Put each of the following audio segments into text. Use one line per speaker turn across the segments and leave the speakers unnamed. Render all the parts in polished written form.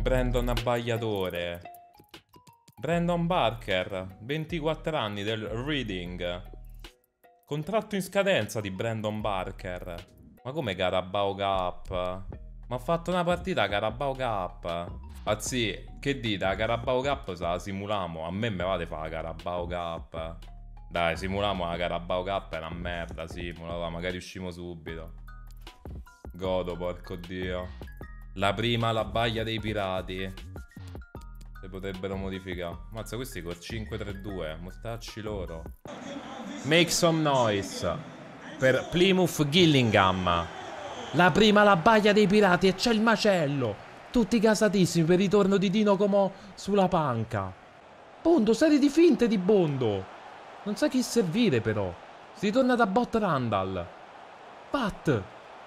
Brandon Abbagliatore. Brandon Barker, 24 anni del Reading. Contratto in scadenza di Brandon Barker. Ma come Carabao Cup? Ma ha fatto una partita a Carabao Cup. Ah sì, che dite? La Carabao Cup se la simulamo? A me vate fa la Carabao Cup. Dai, simulamo la Carabao Cup, è una merda, simula, magari uscimo subito. Godo, porco dio. La prima, la baia dei pirati. Si potrebbero modificare. Mazza, questi col 5-3-2, mortacci loro. Make some noise per Plymouth Gillingham. La prima, la baia dei pirati, e c'è il macello. Tutti gasatissimi per il ritorno di Dino Comò sulla panca. Bondo, serie di finte di Bondo. Non sa chi servire però. Si torna da Bot Randall. Pat.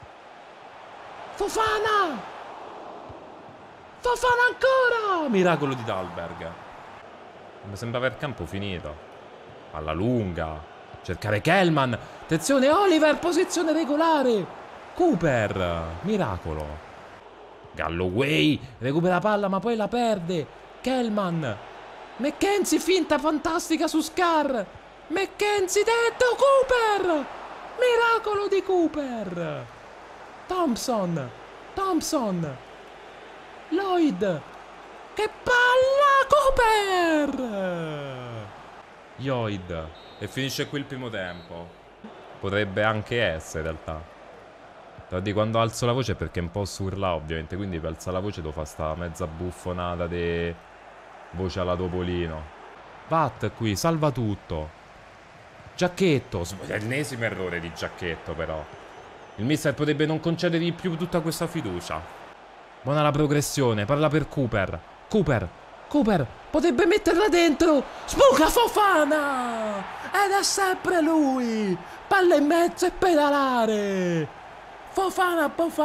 Fofana! Fofana ancora! Miracolo di Dalberg. Mi sembra aver campo finito. Alla lunga. Cercare Kellman. Attenzione, Oliver, posizione regolare. Cooper. Miracolo. Galloway recupera la palla ma poi la perde. Kellman. McKenzie, finta fantastica su Scar. McKenzie dentro. Cooper. Miracolo di Cooper. Thompson. Thompson. Lloyd. Che palla. Cooper. Lloyd. E finisce qui il primo tempo. Potrebbe anche essere in realtà. Di quando alzo la voce è perché un po' surla ovviamente, quindi per alzare la voce devo fare sta mezza buffonata di voce alla Topolino. Pat qui, salva tutto. Giacchetto, ennesimo errore di Giacchetto però. Il mister potrebbe non concedergli più tutta questa fiducia. Buona la progressione, parla per Cooper. Cooper, potrebbe metterla dentro. Sbuca Fofana! Ed è sempre lui. Palla in mezzo e pedalare. Fofana.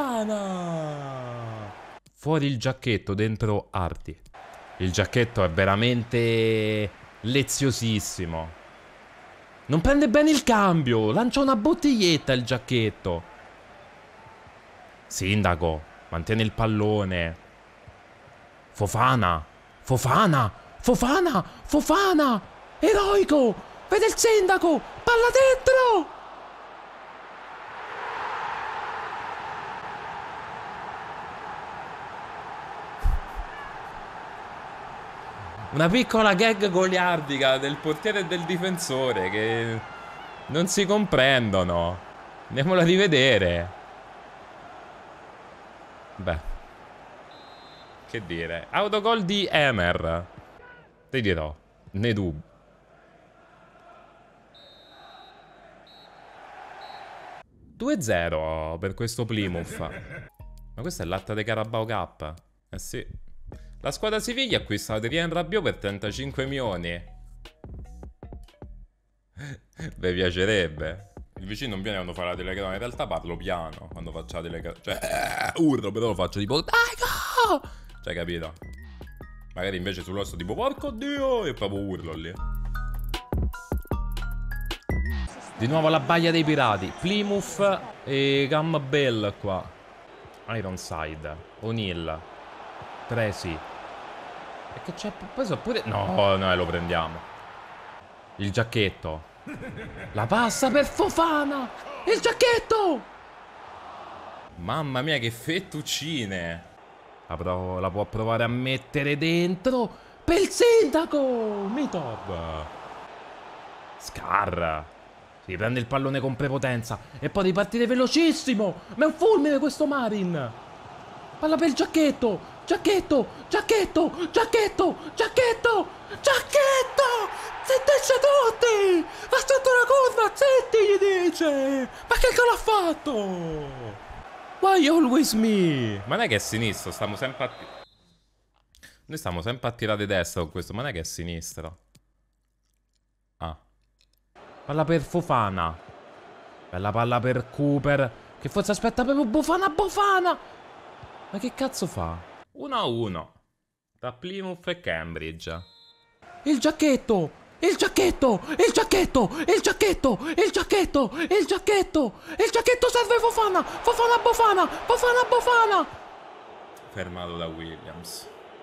Fuori il Giacchetto, dentro Arti. Il Giacchetto è veramente leziosissimo. Non prende bene il cambio. Lancia una bottiglietta il Giacchetto. Sindaco, mantiene il pallone. Fofana. Eroico. Vede il sindaco. Palla dentro. Una piccola gag goliardica del portiere e del difensore che non si comprendono. Andiamola a rivedere. Beh, che dire. Autogol di Emer. Ti dirò, ne dubbi. (2-0) per questo Plymouth. Ma questa è l'alta dei Carabao Cup. Eh sì. La squadra Siviglia acquista Adrien Rabiot per 35 milioni. Beh, piacerebbe. Il vicino non viene quando fa la telecamera. In realtà parlo piano quando faccio la telecamera. Cioè, urlo, però lo faccio tipo dai, go! Cioè, capito? Magari invece sull'osso tipo porco dio. E proprio urlo lì. Di nuovo la baia dei pirati. Plymouth e Campbell qua. Ironside. O'Neill. Tracy. E che c'è? Poi so pure... No, lo prendiamo. Il Giacchetto. La passa per Fofana. Il Giacchetto. Mamma mia, che fettuccine. La può provare a mettere dentro. Per il sindaco. Mitov. Scar. Si prende il pallone con prepotenza. E poi ripartire velocissimo. Ma è un fulmine questo Marin. Palla per il Giacchetto. Giacchetto! Zittisce tutti! Va sotto la curva! Zitti, gli dice! Ma che gol ha fatto? Why always me? Ma non è che è sinistro, stiamo sempre a... Noi stiamo sempre a tirare destra con questo, ma non è che è sinistro. Ah. Palla per Fofana. Bella palla per Cooper. Che forse aspetta proprio Bofana! Ma che cazzo fa? 1-1 tra Plymouth e Cambridge. Il Giacchetto serve Fofana. Fermato da Williams.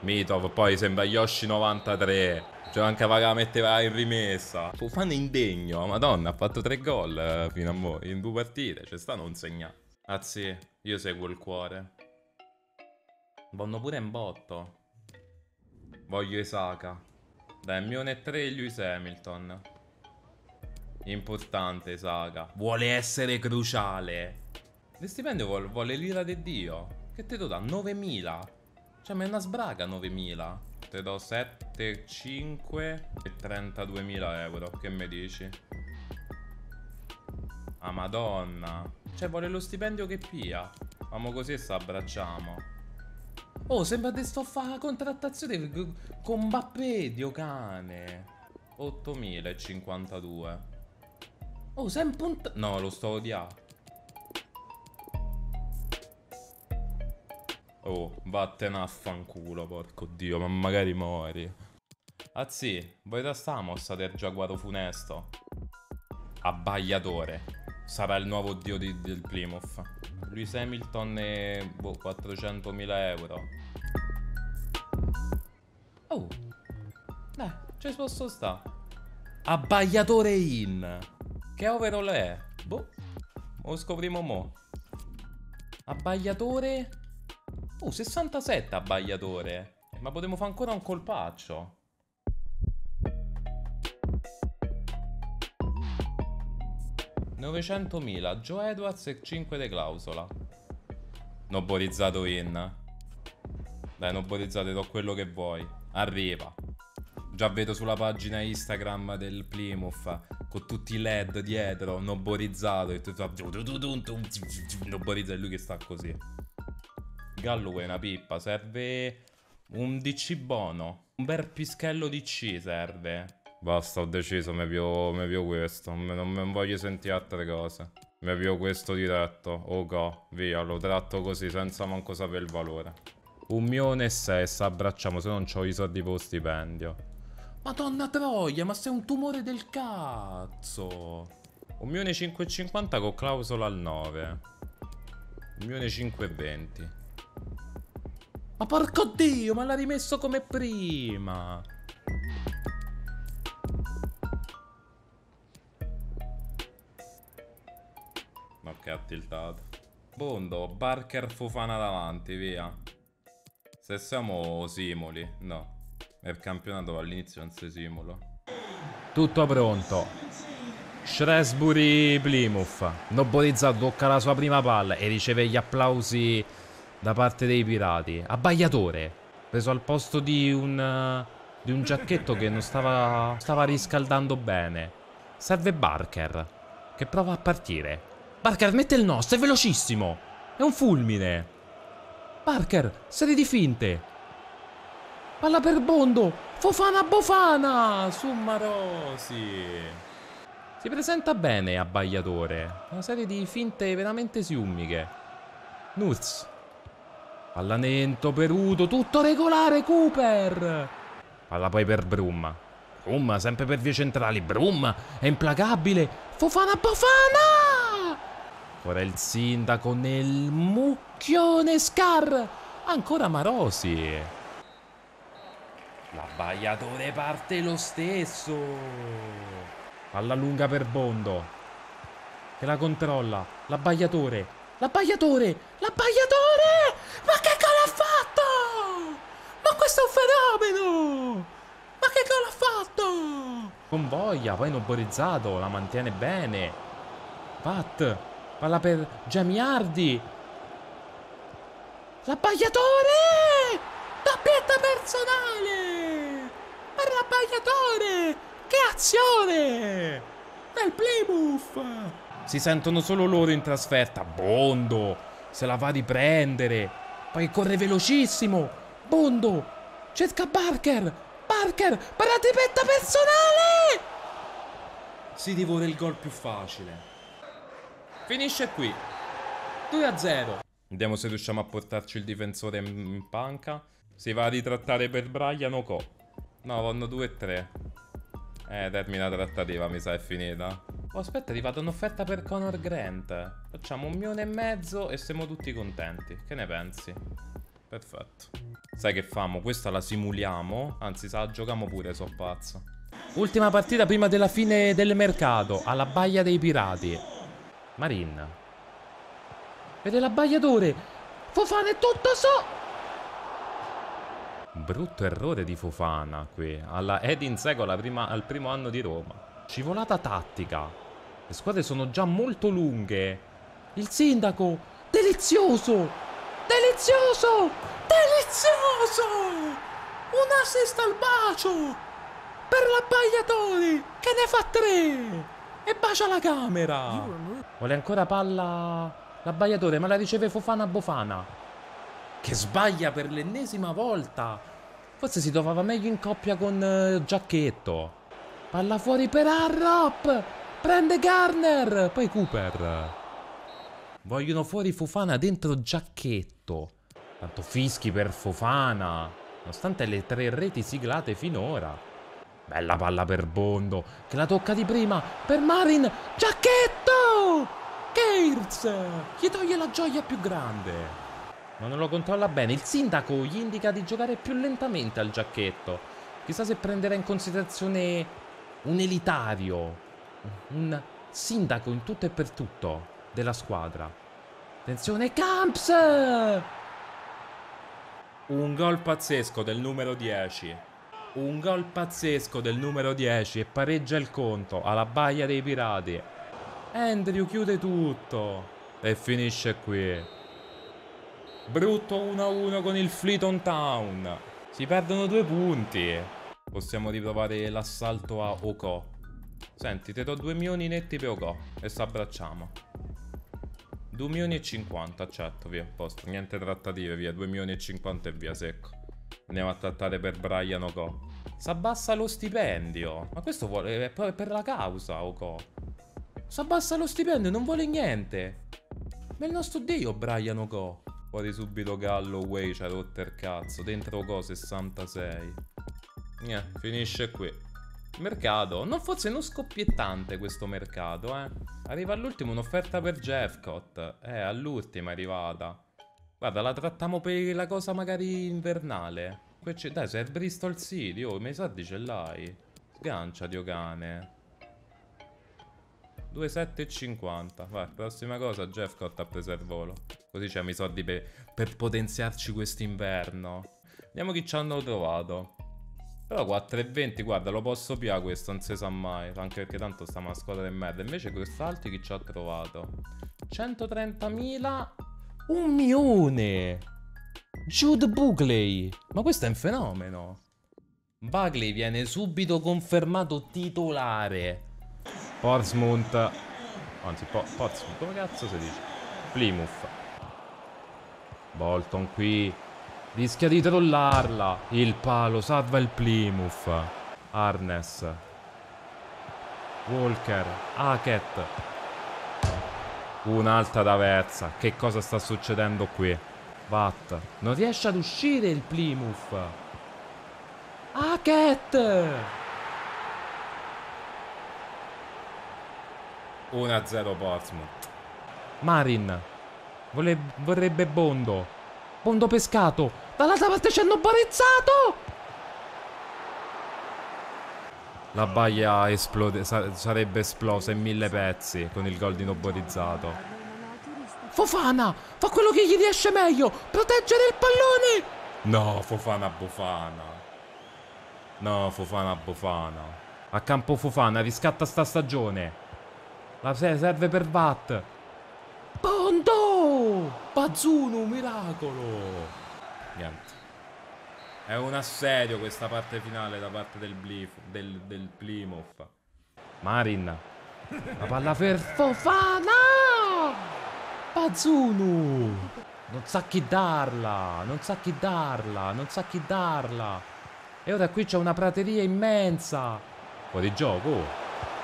Mitov, poi sembra Yoshi 93. Cioè anche la metteva in rimessa. Fofana indegno, madonna, ha fatto 3 gol fino a mo' in 2 partite. Cioè sta non segna. Ah sì, io seguo il cuore. Vanno pure in botto. Voglio Isaka. Dai, Mione 3 Lewis Hamilton. Importante Isaka. Vuole essere cruciale. Il stipendio vuole l'ira di Dio. Che te lo dà? 9.000. Cioè ma è una sbraga 9.000. Te do 7, 5 e 32.000 euro. Che me dici? Ah madonna. Cioè vuole lo stipendio che pia. Famo così e s'abbracciamo. Oh, sembra di sto fa contrattazione con Mbappé, Dio cane. 8.052. Oh, sei un punto... No, lo sto odiando. Oh, vattene a fanculo, porco dio, ma magari muori. Ah sì, voi da sta mossa del giaguaro funesto. Abbagliatore. Sarà il nuovo dio del Plymouth. Lewis Hamilton e... boh, 400.000 euro. Oh. Ci posso sta. Abbagliatore in. Che overall è? Boh. Lo scopriamo mo'. Abbagliatore... Oh, 67 abbagliatore. Ma potremmo fare ancora un colpaccio. $900.000. Joe Edwards e 5 de clausola. Noborizzato in. Dai, noborizzato, do quello che vuoi. Arriva. Già vedo sulla pagina Instagram del Plymouth con tutti i LED dietro. Noborizzato. E noborizza, è lui che sta così. Gallo è una pippa, serve un DC buono. Un bel pischello DC serve. Basta, ho deciso, mi pio questo. Non voglio sentire altre cose. Mi pio questo diretto. Ok, via, lo tratto così senza manco sapere il valore. 1.600.000 e s'abbracciamo, se non c'ho i soldi per lo stipendio. Madonna troia, ma sei un tumore del cazzo. 1.550.000 con clausola al 9. 1.520.000. Ma porco dio, ma l'ha rimesso come prima. Ok, ha tiltato. Bondo, Barker, Fofana davanti, via. Se siamo simuli, no. Nel campionato all'inizio non si simula. Tutto pronto. Shrewsbury Plymouth. Noborizzato tocca la sua prima palla e riceve gli applausi da parte dei pirati. Abbagliatore. Preso al posto di un giacchetto che non stava riscaldando bene. Serve Barker, che prova a partire. Barker mette il nostro, è velocissimo. È un fulmine. Barker, serie di finte. Palla per Bondo. Fofana Bofana. Summarosi. Si presenta bene Abbagliatore. Una serie di finte veramente siummiche. Nurz. Pallamento peruto, tutto regolare Cooper. Palla poi per Brum. Brum sempre per vie centrali. Brum è implacabile. Fofana Bofana. Ora il sindaco nel mucchione Scar. Ancora Marosi. L'abbagliatore parte lo stesso. Palla lunga per Bondo, che la controlla. L'abbagliatore. L'abbagliatore! L'abbagliatore! Ma che gol ha fatto? Ma questo è un fenomeno! Ma che gol ha fatto? Con voglia, poi noborizzato, la mantiene bene. Pat, palla per Gemiardi. L'abbagliatore! Doppietta personale! Per l'abbagliatore! Che azione! Nel Plymouth! Si sentono solo loro in trasferta. Bondo se la va a riprendere. Poi corre velocissimo. Bondo cerca Barker. Barker per la tripletta personale. Si divora il gol più facile. Finisce qui 2-0. Vediamo se riusciamo a portarci il difensore in panca. Si va a ritrattare per Brian o Co. No, vanno 2-3. Termina la trattativa, mi sa, è finita. Oh, aspetta, è arrivata un'offerta per Conor Grant. Facciamo 1.500.000 e siamo tutti contenti. Che ne pensi? Perfetto. Sai che famo? Questa la simuliamo. Anzi, la giochiamo pure, so pazzo. Ultima partita prima della fine del mercato. Alla Baia dei Pirati. Marin. Vede l'abbagliatore. Fofana è tutto Brutto errore di Fofana qui. Alla Edin Dzeko al primo anno di Roma. Scivolata tattica. Le squadre sono già molto lunghe. Il sindaco. Delizioso. Delizioso. Delizioso. Un assist al bacio. Per l'abbagliatore. Che ne fa 3. E bacia la camera. Vuole ancora palla l'abbagliatore, ma la riceve Fofana Bofana, che sbaglia per l'ennesima volta. Forse si trovava meglio in coppia con Giacchetto. Palla fuori per Arrop. Prende Garner. Poi Cooper. Vogliono fuori Fofana, dentro Giacchetto. Tanto fischi per Fofana, nonostante le 3 reti siglate finora. Bella palla per Bondo, che la tocca di prima per Marin. Giacchetto! Keirz gli toglie la gioia più grande, ma non lo controlla bene. Il sindaco gli indica di giocare più lentamente al Giacchetto. Chissà se prenderà in considerazione un elitario, un sindaco in tutto e per tutto della squadra. Attenzione, Camps! Un gol pazzesco del numero 10. Un gol pazzesco del numero 10 e pareggia il conto alla Baia dei Pirati. Andrew chiude tutto e finisce qui. Brutto 1-1 con il Fleeton Town. Si perdono 2 punti. Possiamo riprovare l'assalto a Oko. Senti, ti do 2 milioni netti per Oko e s'abbracciamo. 2 milioni e 50, accetto, via, posto. Niente trattative, via, 2 milioni e 50 e via, secco. Andiamo a trattare per Brian Oko. S'abbassa lo stipendio. Ma questo vuole per la causa, Oko. S'abbassa lo stipendio, non vuole niente. Ma il nostro dio, Brian Oko. Fuori subito Galloway, c'ha rotto il cazzo. Dentro Oko 66. Finisce qui. Mercato. Non fosse non scoppiettante questo mercato, eh. Arriva all'ultimo un'offerta per Jeffcott. All'ultima è arrivata. Guarda, la trattiamo per la cosa magari invernale. Dai, sei il Bristol City, oh, me i soldi ce l'hai. Sgancia, dio cane. 2,750. Vai, prossima cosa, Jeffcott ha preso il volo. Così c'hanno i soldi per potenziarci quest'inverno. Vediamo chi ci hanno trovato. Però 4,20, guarda, lo posso piare questo, non si sa mai. Anche perché tanto sta una squadra di merda. Invece quest'altro chi ci ha trovato? 130.000. 1 milione. Jude Buckley. Ma questo è un fenomeno. Buckley viene subito confermato titolare. Portsmouth. Anzi, Portsmouth, come cazzo si dice? Plymouth. Bolton qui rischia di trollarla. Il palo salva il Plymouth. Arnes. Walker. Hackett. Un'altra traversa. Che cosa sta succedendo qui? Watt. Non riesce ad uscire il Plymouth. Hackett. 1-0 Portsmouth. Marin. Vorrebbe Bondo. Bondo pescato. Dall'altra parte ci hanno barizzato. La baia sarebbe esplosa in 1000 pezzi con il gol di Noborizzato. Fofana fa quello che gli riesce meglio. Proteggere il pallone. No, Fofana Bofana. No, Fofana Bofana. A campo Fofana riscatta sta stagione. La serve per Watt. Bondo! Bazzuno, miracolo. Niente. È un assedio questa parte finale da parte del Plymouth. Marin. La palla per Fofana! Bazzuno! Non sa chi darla. Non sa chi darla. Non sa chi darla. E ora qui c'è una prateria immensa. Fuori gioco.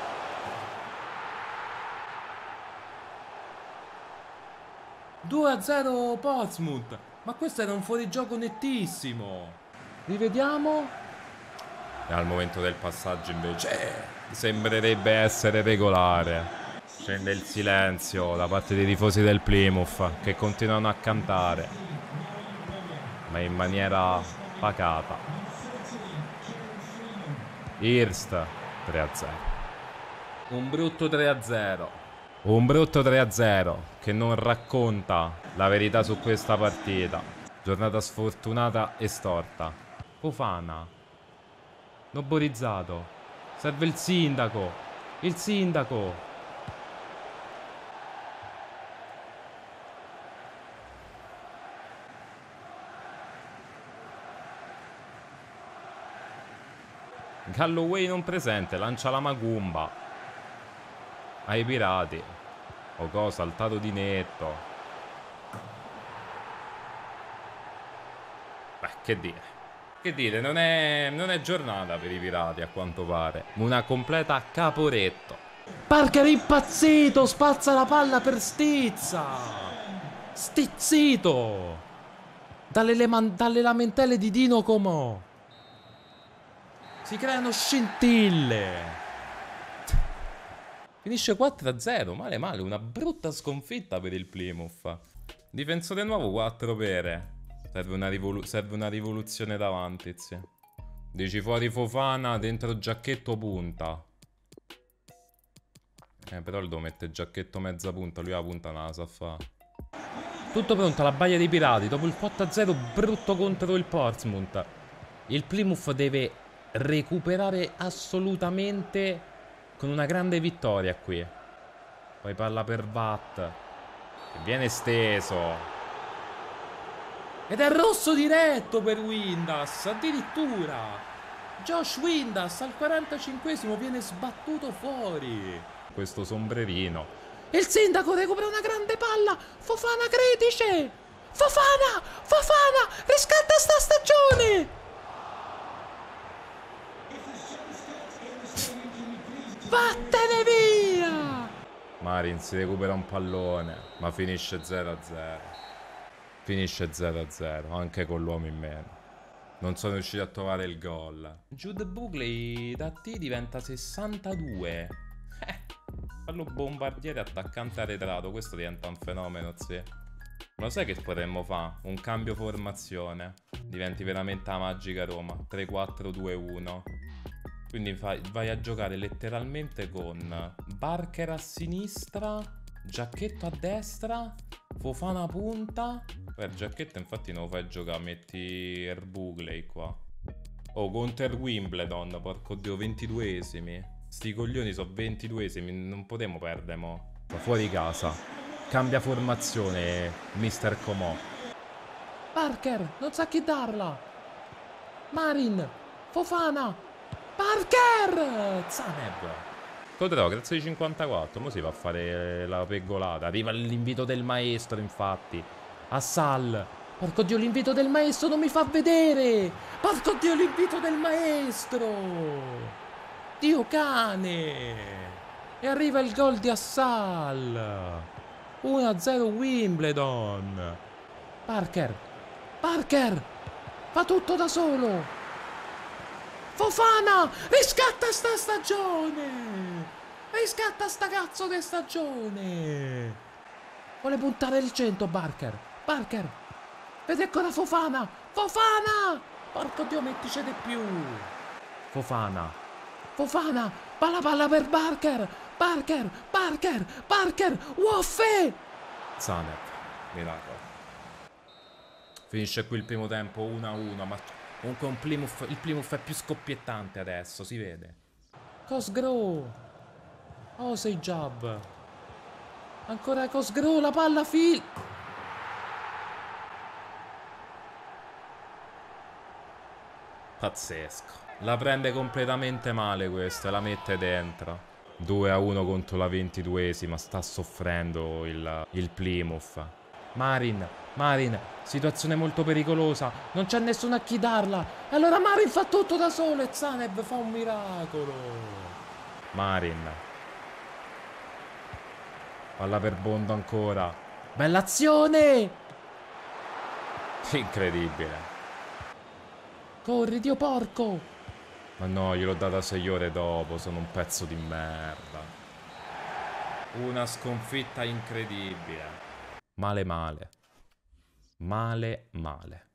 2-0 Portsmouth. Ma questo era un fuorigioco nettissimo. Rivediamo. E al momento del passaggio invece sembrerebbe essere regolare. Scende il silenzio da parte dei tifosi del Plymouth che continuano a cantare. ma in maniera pacata. Hirst 3-0. Un brutto 3-0. Un brutto 3-0 che non racconta la verità su questa partita. Giornata sfortunata e storta. Fofana. Noborizzato. Serve il sindaco. Il sindaco. Galloway non presente, lancia la Magumba ai pirati. Ogo saltato di netto. Beh, che dire. Che dire, non è giornata per i pirati a quanto pare. Una completa caporetto. Parker impazzito, spazza la palla per Stizza. Stizzito. Dalle lamentele di Dino Comò. Si creano scintille. Finisce 4-0, male male, una brutta sconfitta per il Plymouth. Difensore nuovo 4 pere. Serve una rivoluzione davanti, sì. Dici fuori Fofana, dentro giacchetto punta. Però lo devo mettere giacchetto mezza punta, lui la punta non la sa fa. Tutto pronto alla baia dei pirati, dopo il 4-0 brutto contro il Portsmouth. Il Plymouth deve recuperare assolutamente con una grande vittoria qui. Poi palla per Watt che viene steso ed è rosso diretto per Windass, addirittura Josh Windass al 45esimo viene sbattuto fuori. Questo sombrerino. Il sindaco recupera una grande palla. Fofana credice. Fofana riscatta sta stagione. Vattene via! Marin si recupera un pallone, ma finisce 0-0. Finisce 0-0, anche con l'uomo in meno. Non sono riuscito a trovare il gol. Jude Bugley da T diventa 62. Fallo bombardiere attaccante arretrato, questo diventa un fenomeno, sì. Ma lo sai che potremmo fare? Un cambio formazione. Diventi veramente la magica Roma. 3-4-2-1. Quindi vai a giocare letteralmente con Barker a sinistra, Giacchetto a destra, Fofana a punta. Per Giacchetto infatti non lo fai giocare, metti Erbugley qua. Oh, contro il Wimbledon, porco dio, 22esimi. Sti coglioni sono 22esimi, non potremo perdere mo. Fuori casa. Cambia formazione, Mister Comò. Parker, non sa chi darla. Marin, Fofana. Parker! Zaneb! Codrò, grazie di 54. Mo si va a fare la peggolata. Arriva l'invito del maestro, infatti. A Sal. Porco dio, l'invito del maestro non mi fa vedere! Porco dio, l'invito del maestro! Dio cane! E arriva il gol di Assal. 1-0 Wimbledon. Parker. Fa tutto da solo. Fofana! Riscatta sta stagione! Riscatta sta cazzo di stagione! Vuole puntare il 100 Parker! Vede ancora Fofana! Porco dio, mettici di più! Fofana! Palla per Parker! Woffe! Zanev, miracolo. Finisce qui il primo tempo 1-1, ma comunque il Plymouth è più scoppiettante adesso, si vede. Cosgrove. Oh, sei Jab. Ancora Cosgrove, la palla Pazzesco. La prende completamente male questo e la mette dentro. 2-1 contro la 22esima. Sta soffrendo il Plymouth. Marin, situazione molto pericolosa. Non c'è nessuno a chi darla. E allora Marin fa tutto da solo e Zaneb fa un miracolo. Marin. Palla per Bondo ancora. Bella azione! Incredibile. Corri, Dio porco! Ma no, gliel'ho data 6 ore dopo. Sono un pezzo di merda. Una sconfitta incredibile. Male.